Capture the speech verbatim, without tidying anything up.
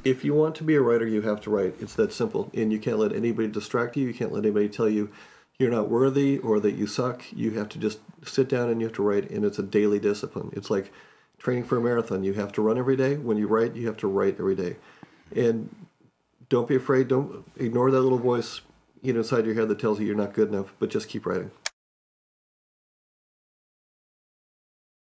If you want to be a writer, you have to write. It's that simple. And you can't let anybody distract you. You can't let anybody tell you you're not worthy or that you suck. You have to just sit down and you have to write, and it's a daily discipline. It's like training for a marathon. You have to run every day. When you write, you have to write every day. And don't be afraid. Don't ignore that little voice, you know, inside your head that tells you you're not good enough, but just keep writing.